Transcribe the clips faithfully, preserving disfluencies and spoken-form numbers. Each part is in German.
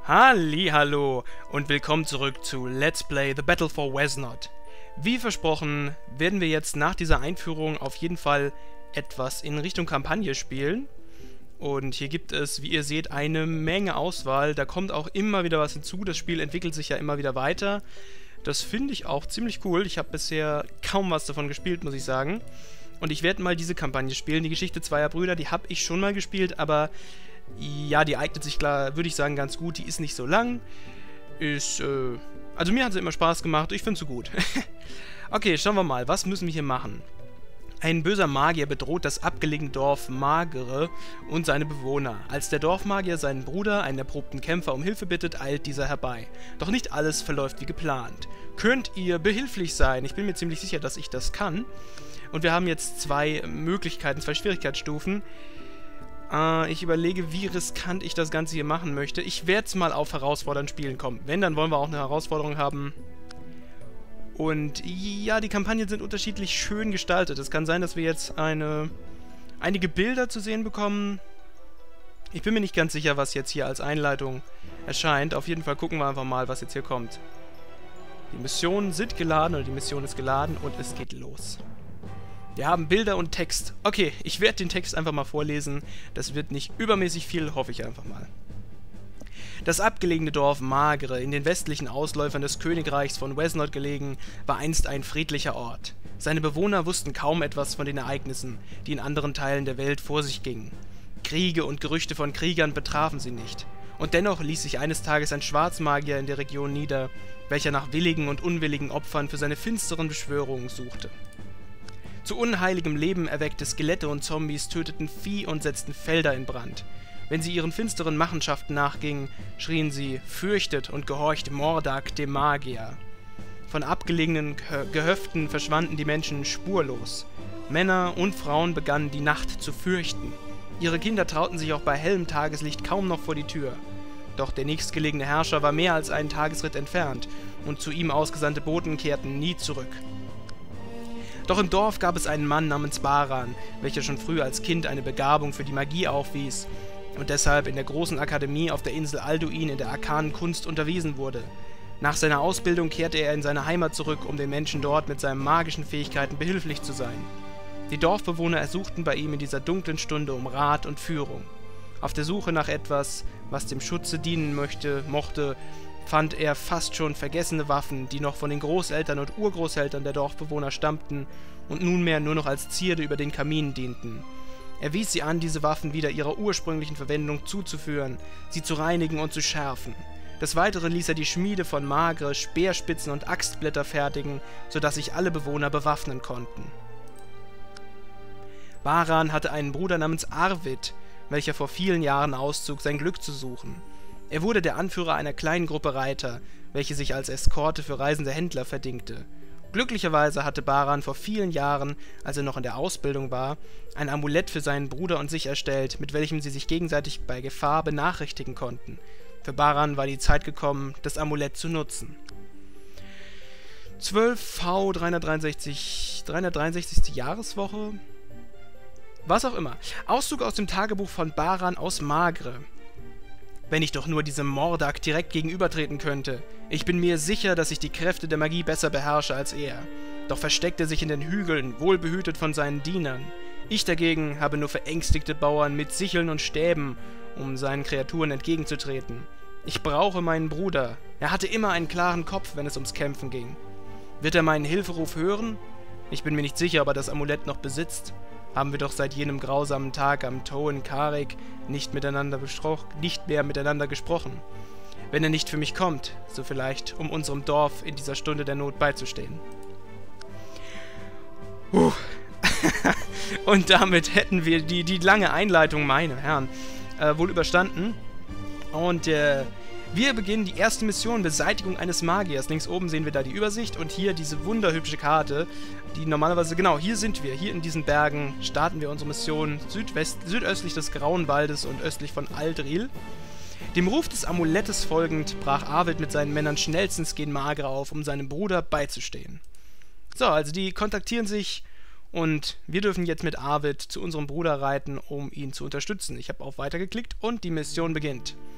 Hallihallo und willkommen zurück zu Let's Play The Battle for Wesnot. Wie versprochen werden wir jetzt nach dieser Einführung auf jeden Fall etwas in Richtung Kampagne spielen. Und hier gibt es, wie ihr seht, eine Menge Auswahl. Da kommt auch immer wieder was hinzu. Das Spiel entwickelt sich ja immer wieder weiter. Das finde ich auch ziemlich cool. Ich habe bisher kaum was davon gespielt, muss ich sagen. Und ich werde mal diese Kampagne spielen. Die Geschichte zweier Brüder, die habe ich schon mal gespielt, aber ja, die eignet sich, klar, würde ich sagen, ganz gut. Die ist nicht so lang. Ist, äh, also mir hat sie immer Spaß gemacht. Ich finde sie gut. Okay, schauen wir mal. Was müssen wir hier machen? Ein böser Magier bedroht das abgelegene Dorf Magre und seine Bewohner. Als der Dorfmagier seinen Bruder, einen erprobten Kämpfer, um Hilfe bittet, eilt dieser herbei. Doch nicht alles verläuft wie geplant. Könnt ihr behilflich sein? Ich bin mir ziemlich sicher, dass ich das kann. Und wir haben jetzt zwei Möglichkeiten, zwei Schwierigkeitsstufen. Äh, ich überlege, wie riskant ich das Ganze hier machen möchte. Ich werde es mal auf herausfordernd spielen kommen. Wenn, dann wollen wir auch eine Herausforderung haben. Und ja, die Kampagnen sind unterschiedlich schön gestaltet. Es kann sein, dass wir jetzt eine, einige Bilder zu sehen bekommen. Ich bin mir nicht ganz sicher, was jetzt hier als Einleitung erscheint. Auf jeden Fall gucken wir einfach mal, was jetzt hier kommt. Die Missionen sind geladen, oder die Mission ist geladen und es geht los. Wir haben Bilder und Text. Okay, ich werde den Text einfach mal vorlesen. Das wird nicht übermäßig viel, hoffe ich einfach mal. Das abgelegene Dorf Magre, in den westlichen Ausläufern des Königreichs von Wesnot gelegen, war einst ein friedlicher Ort. Seine Bewohner wussten kaum etwas von den Ereignissen, die in anderen Teilen der Welt vor sich gingen. Kriege und Gerüchte von Kriegern betrafen sie nicht. Und dennoch ließ sich eines Tages ein Schwarzmagier in der Region nieder, welcher nach willigen und unwilligen Opfern für seine finsteren Beschwörungen suchte. Zu unheiligem Leben erweckte Skelette und Zombies töteten Vieh und setzten Felder in Brand. Wenn sie ihren finsteren Machenschaften nachgingen, schrien sie, fürchtet und gehorcht Mordak dem Magier. Von abgelegenen Gehöften verschwanden die Menschen spurlos. Männer und Frauen begannen die Nacht zu fürchten. Ihre Kinder trauten sich auch bei hellem Tageslicht kaum noch vor die Tür. Doch der nächstgelegene Herrscher war mehr als einen Tagesritt entfernt, und zu ihm ausgesandte Boten kehrten nie zurück. Doch im Dorf gab es einen Mann namens Baran, welcher schon früh als Kind eine Begabung für die Magie aufwies und deshalb in der großen Akademie auf der Insel Alduin in der arkanen Kunst unterwiesen wurde. Nach seiner Ausbildung kehrte er in seine Heimat zurück, um den Menschen dort mit seinen magischen Fähigkeiten behilflich zu sein. Die Dorfbewohner ersuchten bei ihm in dieser dunklen Stunde um Rat und Führung. Auf der Suche nach etwas, was dem Schutze dienen möchte, mochte, fand er fast schon vergessene Waffen, die noch von den Großeltern und Urgroßeltern der Dorfbewohner stammten und nunmehr nur noch als Zierde über den Kamin dienten. Er wies sie an, diese Waffen wieder ihrer ursprünglichen Verwendung zuzuführen, sie zu reinigen und zu schärfen. Des Weiteren ließ er die Schmiede von Magre, Speerspitzen und Axtblätter fertigen, sodass sich alle Bewohner bewaffnen konnten. Baran hatte einen Bruder namens Arvid, welcher vor vielen Jahren auszog, sein Glück zu suchen. Er wurde der Anführer einer kleinen Gruppe Reiter, welche sich als Eskorte für reisende Händler verdingte. Glücklicherweise hatte Baran vor vielen Jahren, als er noch in der Ausbildung war, ein Amulett für seinen Bruder und sich erstellt, mit welchem sie sich gegenseitig bei Gefahr benachrichtigen konnten. Für Baran war die Zeit gekommen, das Amulett zu nutzen. zwölf V dreihundertdreiundsechzig, dreihundertdreiundsechzigste Jahreswoche? Was auch immer. Auszug aus dem Tagebuch von Baran aus Magre. Wenn ich doch nur diesem Mordak direkt gegenübertreten könnte. Ich bin mir sicher, dass ich die Kräfte der Magie besser beherrsche als er. Doch versteckt er sich in den Hügeln, wohlbehütet von seinen Dienern. Ich dagegen habe nur verängstigte Bauern mit Sicheln und Stäben, um seinen Kreaturen entgegenzutreten. Ich brauche meinen Bruder. Er hatte immer einen klaren Kopf, wenn es ums Kämpfen ging. Wird er meinen Hilferuf hören? Ich bin mir nicht sicher, ob er das Amulett noch besitzt. Haben wir doch seit jenem grausamen Tag am Tohen Karik nicht miteinander besprochen, nicht mehr miteinander gesprochen. Wenn er nicht für mich kommt, so vielleicht, um unserem Dorf in dieser Stunde der Not beizustehen. Puh. Und damit hätten wir die, die lange Einleitung, meine Herren, äh, wohl überstanden. Und äh, wir beginnen die erste Mission, Beseitigung eines Magiers. Links oben sehen wir da die Übersicht und hier diese wunderhübsche Karte, die normalerweise, genau, hier sind wir, hier in diesen Bergen starten wir unsere Mission südwest, südöstlich des Grauen Waldes und östlich von Aldril. Dem Ruf des Amulettes folgend brach Arvid mit seinen Männern schnellstens gen Magre auf, um seinem Bruder beizustehen. So, also die kontaktieren sich und wir dürfen jetzt mit Arvid zu unserem Bruder reiten, um ihn zu unterstützen. Ich habe auf Weiter geklickt und die Mission beginnt.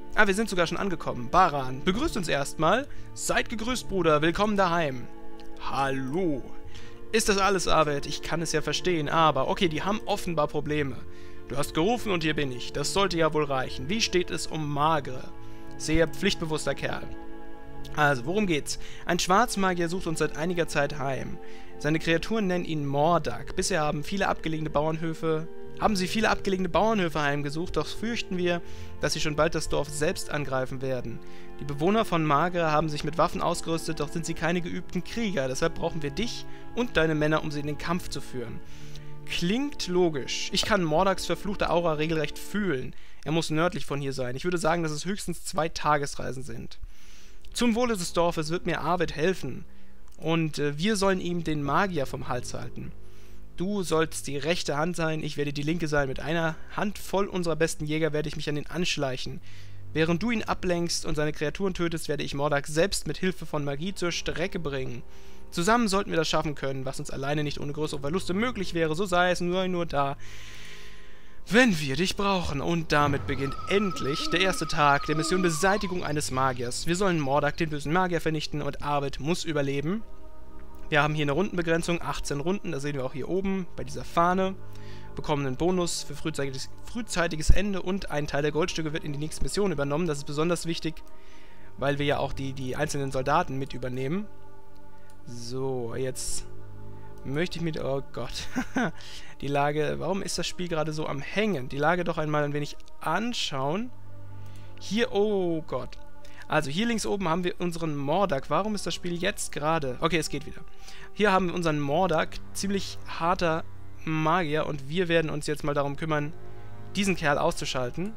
Ah, wir sind sogar schon angekommen. Baran, begrüßt uns erstmal. Seid gegrüßt, Bruder. Willkommen daheim. Hallo. Ist das alles, Arvid? Ich kann es ja verstehen, aber... Okay, die haben offenbar Probleme. Du hast gerufen und hier bin ich. Das sollte ja wohl reichen. Wie steht es um Magre? Sehr pflichtbewusster Kerl. Also, worum geht's? Ein Schwarzmagier sucht uns seit einiger Zeit heim. Seine Kreaturen nennen ihn Mordak. Bisher haben viele abgelegene Bauernhöfe... Haben sie viele abgelegene Bauernhöfe heimgesucht, doch fürchten wir, dass sie schon bald das Dorf selbst angreifen werden. Die Bewohner von Magre haben sich mit Waffen ausgerüstet, doch sind sie keine geübten Krieger. Deshalb brauchen wir dich und deine Männer, um sie in den Kampf zu führen. Klingt logisch. Ich kann Mordaks verfluchte Aura regelrecht fühlen. Er muss nördlich von hier sein. Ich würde sagen, dass es höchstens zwei Tagesreisen sind. Zum Wohle des Dorfes wird mir Arvid helfen. Und äh, wir sollen ihm den Magier vom Hals halten. Du sollst die rechte Hand sein, ich werde die linke sein. Mit einer Handvoll unserer besten Jäger werde ich mich an ihn anschleichen. Während du ihn ablenkst und seine Kreaturen tötest, werde ich Mordak selbst mit Hilfe von Magie zur Strecke bringen. Zusammen sollten wir das schaffen können, was uns alleine nicht ohne größere Verluste möglich wäre. So sei es nur, nur da, wenn wir dich brauchen. Und damit beginnt endlich der erste Tag der Mission Beseitigung eines Magiers. Wir sollen Mordak, den bösen Magier, vernichten und Arvid muss überleben. Wir haben hier eine Rundenbegrenzung, achtzehn Runden, das sehen wir auch hier oben bei dieser Fahne. Bekommen einen Bonus für frühzeitiges, frühzeitiges Ende und ein Teil der Goldstücke wird in die nächste Mission übernommen. Das ist besonders wichtig, weil wir ja auch die, die einzelnen Soldaten mit übernehmen. So, jetzt möchte ich mit... Oh Gott. Die Lage... Warum ist das Spiel gerade so am Hängen? Die Lage doch einmal ein wenig anschauen. Hier... Oh Gott. Also hier links oben haben wir unseren Mordak. Warum ist das Spiel jetzt gerade... Okay, es geht wieder. Hier haben wir unseren Mordak. Ziemlich harter Magier. Und wir werden uns jetzt mal darum kümmern, diesen Kerl auszuschalten.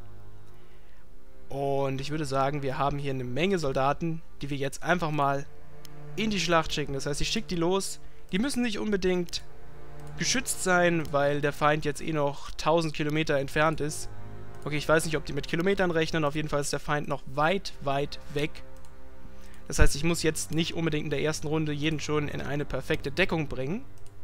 Und ich würde sagen, wir haben hier eine Menge Soldaten, die wir jetzt einfach mal in die Schlacht schicken. Das heißt, ich schicke die los. Die müssen nicht unbedingt geschützt sein, weil der Feind jetzt eh noch tausend Kilometer entfernt ist. Okay, ich weiß nicht, ob die mit Kilometern rechnen. Auf jeden Fall ist der Feind noch weit, weit weg. Das heißt, ich muss jetzt nicht unbedingt in der ersten Runde jeden schon in eine perfekte Deckung bringen.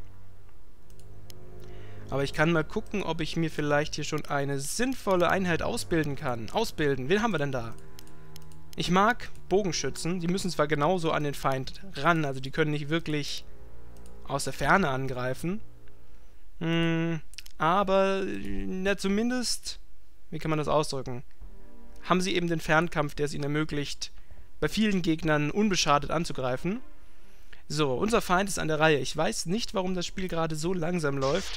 Aber ich kann mal gucken, ob ich mir vielleicht hier schon eine sinnvolle Einheit ausbilden kann. Ausbilden. Wen haben wir denn da? Ich mag Bogenschützen. Die müssen zwar genauso an den Feind ran. Also die können nicht wirklich aus der Ferne angreifen. Hm, aber na, zumindest... Wie kann man das ausdrücken? Haben sie eben den Fernkampf, der es ihnen ermöglicht, bei vielen Gegnern unbeschadet anzugreifen. So, unser Feind ist an der Reihe. Ich weiß nicht, warum das Spiel gerade so langsam läuft.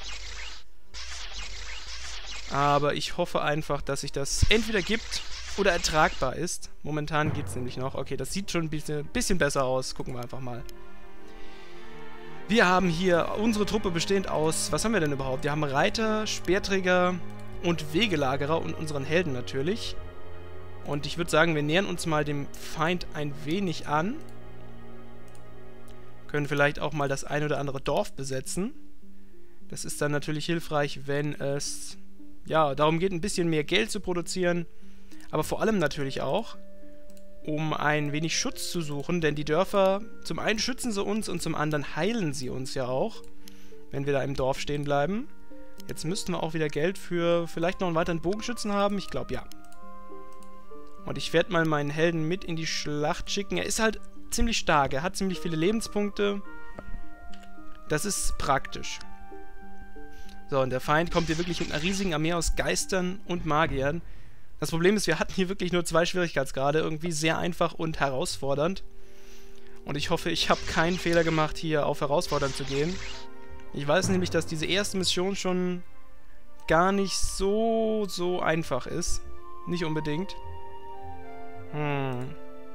Aber ich hoffe einfach, dass sich das entweder gibt oder ertragbar ist. Momentan geht es nämlich noch. Okay, das sieht schon ein bisschen, bisschen besser aus. Gucken wir einfach mal. Wir haben hier unsere Truppe bestehend aus... Was haben wir denn überhaupt? Wir haben Reiter, Speerträger... und Wegelagerer und unseren Helden natürlich. Und ich würde sagen, wir nähern uns mal dem Feind ein wenig an. Können vielleicht auch mal das ein oder andere Dorf besetzen. Das ist dann natürlich hilfreich, wenn es ja darum geht, ein bisschen mehr Geld zu produzieren. Aber vor allem natürlich auch, um ein wenig Schutz zu suchen. Denn die Dörfer, zum einen schützen sie uns und zum anderen heilen sie uns ja auch, wenn wir da im Dorf stehen bleiben. Jetzt müssten wir auch wieder Geld für vielleicht noch einen weiteren Bogenschützen haben. Ich glaube, ja. Und ich werde mal meinen Helden mit in die Schlacht schicken. Er ist halt ziemlich stark. Er hat ziemlich viele Lebenspunkte. Das ist praktisch. So, und der Feind kommt hier wirklich mit einer riesigen Armee aus Geistern und Magiern. Das Problem ist, wir hatten hier wirklich nur zwei Schwierigkeitsgrade. Irgendwie sehr einfach und herausfordernd. Und ich hoffe, ich habe keinen Fehler gemacht, hier auf herausfordernd zu gehen. Ich weiß nämlich, dass diese erste Mission schon gar nicht so, so einfach ist. Nicht unbedingt. Hm.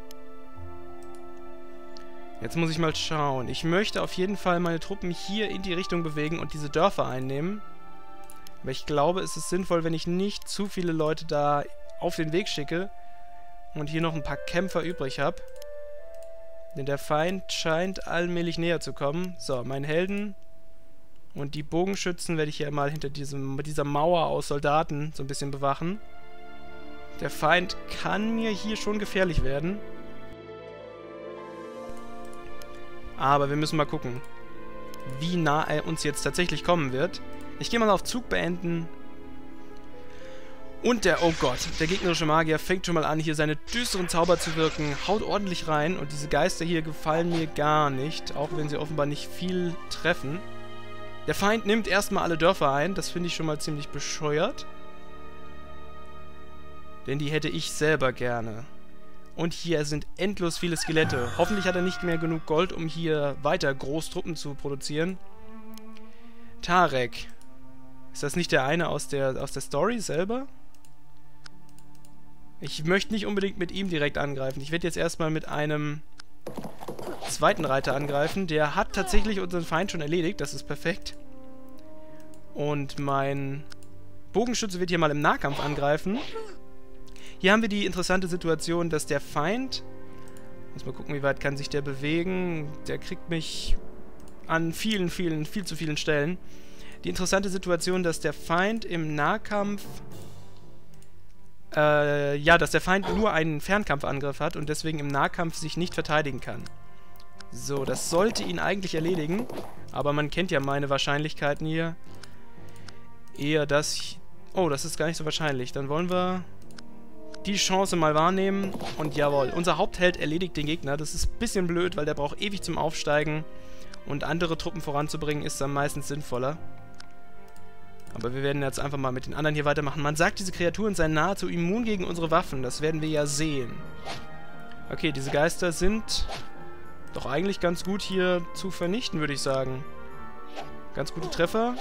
Jetzt muss ich mal schauen. Ich möchte auf jeden Fall meine Truppen hier in die Richtung bewegen und diese Dörfer einnehmen. Aber ich glaube, es ist sinnvoll, wenn ich nicht zu viele Leute da auf den Weg schicke und hier noch ein paar Kämpfer übrig habe. Denn der Feind scheint allmählich näher zu kommen. So, mein Helden... Und die Bogenschützen werde ich hier mal hinter diesem, dieser Mauer aus Soldaten so ein bisschen bewachen. Der Feind kann mir hier schon gefährlich werden. Aber wir müssen mal gucken, wie nah er uns jetzt tatsächlich kommen wird. Ich gehe mal auf Zug beenden. Und der, oh Gott, der gegnerische Magier fängt schon mal an, hier seine düsteren Zauber zu wirken, haut ordentlich rein und diese Geister hier gefallen mir gar nicht, auch wenn sie offenbar nicht viel treffen. Der Feind nimmt erstmal alle Dörfer ein, das finde ich schon mal ziemlich bescheuert. Denn die hätte ich selber gerne. Und hier sind endlos viele Skelette. Hoffentlich hat er nicht mehr genug Gold, um hier weiter Großtruppen zu produzieren. Tarek. Ist das nicht der eine aus der, aus der Story selber? Ich möchte nicht unbedingt mit ihm direkt angreifen. Ich werde jetzt erstmal mit einem zweiten Reiter angreifen. Der hat tatsächlich unseren Feind schon erledigt. Das ist perfekt. Und mein Bogenschütze wird hier mal im Nahkampf angreifen. Hier haben wir die interessante Situation, dass der Feind... Muss mal gucken, wie weit kann sich der bewegen. Der kriegt mich an vielen, vielen, viel zu vielen Stellen. Die interessante Situation, dass der Feind im Nahkampf... Äh, ja, dass der Feind nur einen Fernkampfangriff hat und deswegen im Nahkampf sich nicht verteidigen kann. So, das sollte ihn eigentlich erledigen. Aber man kennt ja meine Wahrscheinlichkeiten hier. Eher das... Oh, das ist gar nicht so wahrscheinlich. Dann wollen wir die Chance mal wahrnehmen. Und jawohl, unser Hauptheld erledigt den Gegner. Das ist ein bisschen blöd, weil der braucht ewig zum Aufsteigen. Und andere Truppen voranzubringen ist dann meistens sinnvoller. Aber wir werden jetzt einfach mal mit den anderen hier weitermachen. Man sagt, diese Kreaturen seien nahezu immun gegen unsere Waffen. Das werden wir ja sehen. Okay, diese Geister sind doch eigentlich ganz gut hier zu vernichten, würde ich sagen. Ganz gute Treffer.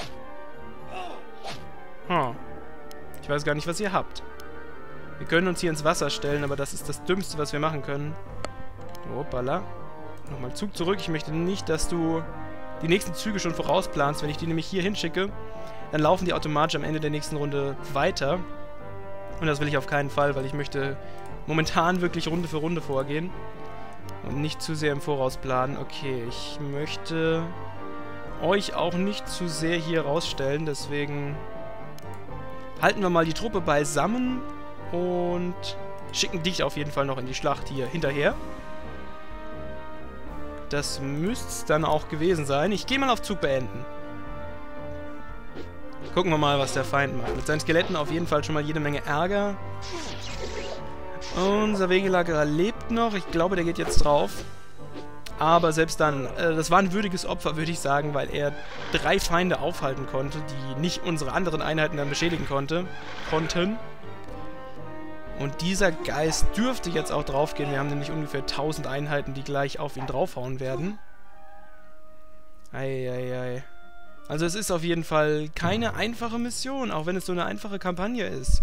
Hm. Ich weiß gar nicht, was ihr habt. Wir können uns hier ins Wasser stellen, aber das ist das Dümmste, was wir machen können. Hoppala. Nochmal Zug zurück. Ich möchte nicht, dass du die nächsten Züge schon vorausplanst. Wenn ich die nämlich hier hinschicke, dann laufen die automatisch am Ende der nächsten Runde weiter. Und das will ich auf keinen Fall, weil ich möchte momentan wirklich Runde für Runde vorgehen. Und nicht zu sehr im Voraus planen. Okay, ich möchte euch auch nicht zu sehr hier rausstellen. Deswegen halten wir mal die Truppe beisammen und schicken dich auf jeden Fall noch in die Schlacht hier hinterher. Das müsste es dann auch gewesen sein. Ich gehe mal auf Zug beenden. Gucken wir mal, was der Feind macht. Mit seinen Skeletten auf jeden Fall schon mal jede Menge Ärger. Unser Wegelagerer lebt noch. Ich glaube, der geht jetzt drauf. Aber selbst dann, äh, das war ein würdiges Opfer, würde ich sagen, weil er drei Feinde aufhalten konnte, die nicht unsere anderen Einheiten dann beschädigen konnte, konnten. Und dieser Geist dürfte jetzt auch draufgehen. Wir haben nämlich ungefähr tausend Einheiten, die gleich auf ihn draufhauen werden. Eieiei. Also es ist auf jeden Fall keine einfache Mission, auch wenn es so eine einfache Kampagne ist.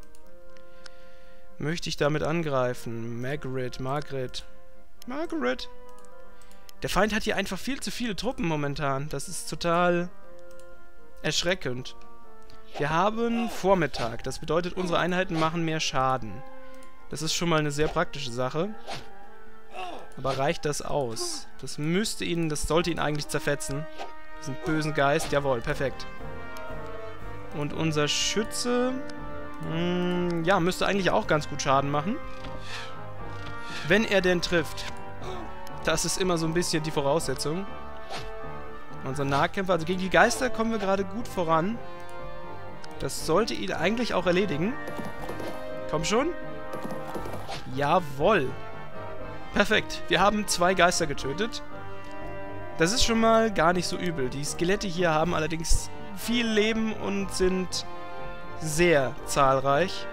Möchte ich damit angreifen? Margaret, Margaret. Margaret. Der Feind hat hier einfach viel zu viele Truppen momentan. Das ist total erschreckend. Wir haben Vormittag. Das bedeutet, unsere Einheiten machen mehr Schaden. Das ist schon mal eine sehr praktische Sache. Aber reicht das aus? Das müsste ihn, das sollte ihn eigentlich zerfetzen. Diesen bösen Geist. Jawohl, perfekt. Und unser Schütze... Mh, ja, müsste eigentlich auch ganz gut Schaden machen. Wenn er denn trifft. Das ist immer so ein bisschen die Voraussetzung. Unser Nahkämpfer, also gegen die Geister kommen wir gerade gut voran. Das sollte ihn eigentlich auch erledigen. Komm schon. Jawohl. Perfekt. Wir haben zwei Geister getötet. Das ist schon mal gar nicht so übel. Die Skelette hier haben allerdings viel Leben und sind sehr zahlreich.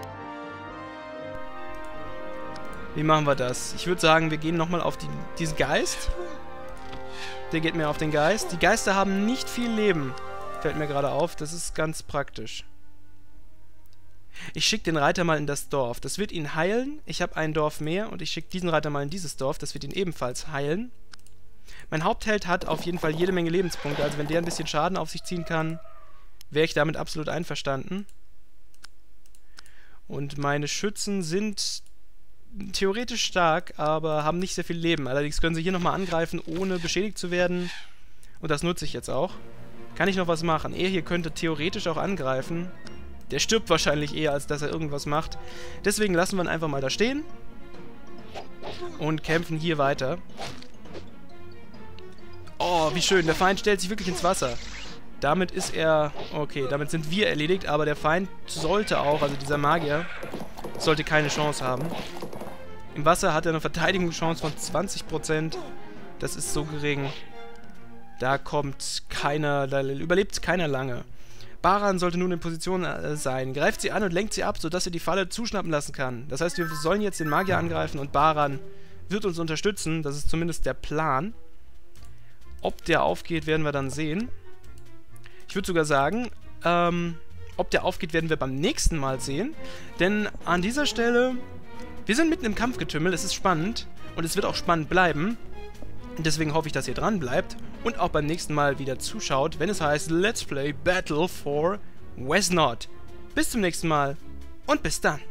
Wie machen wir das? Ich würde sagen, wir gehen nochmal auf die, diesen Geist. Der geht mir auf den Geist. Die Geister haben nicht viel Leben. Fällt mir gerade auf. Das ist ganz praktisch. Ich schicke den Reiter mal in das Dorf. Das wird ihn heilen. Ich habe ein Dorf mehr und ich schicke diesen Reiter mal in dieses Dorf. Das wird ihn ebenfalls heilen. Mein Hauptheld hat auf jeden Fall jede Menge Lebenspunkte. Also wenn der ein bisschen Schaden auf sich ziehen kann, wäre ich damit absolut einverstanden. Und meine Schützen sind theoretisch stark, aber haben nicht sehr viel Leben. Allerdings können sie hier nochmal angreifen, ohne beschädigt zu werden. Und das nutze ich jetzt auch. Kann ich noch was machen? Er hier könnte theoretisch auch angreifen. Der stirbt wahrscheinlich eher, als dass er irgendwas macht. Deswegen lassen wir ihn einfach mal da stehen. Und kämpfen hier weiter. Oh, wie schön. Der Feind stellt sich wirklich ins Wasser. Damit ist er... Okay, damit sind wir erledigt, aber der Feind sollte auch, also dieser Magier, sollte keine Chance haben. Im Wasser hat er eine Verteidigungschance von zwanzig Prozent. Das ist so gering. Da kommt keiner, da überlebt keiner lange. Baran sollte nun in Position äh, sein. Greift sie an und lenkt sie ab, sodass er die Falle zuschnappen lassen kann. Das heißt, wir sollen jetzt den Magier angreifen und Baran wird uns unterstützen. Das ist zumindest der Plan. Ob der aufgeht, werden wir dann sehen. Ich würde sogar sagen, ähm, ob der aufgeht, werden wir beim nächsten Mal sehen. Denn an dieser Stelle, wir sind mitten im Kampfgetümmel, es ist spannend und es wird auch spannend bleiben. Deswegen hoffe ich, dass ihr dran bleibt und auch beim nächsten Mal wieder zuschaut, wenn es heißt Let's Play Battle for Wesnot. Bis zum nächsten Mal und bis dann.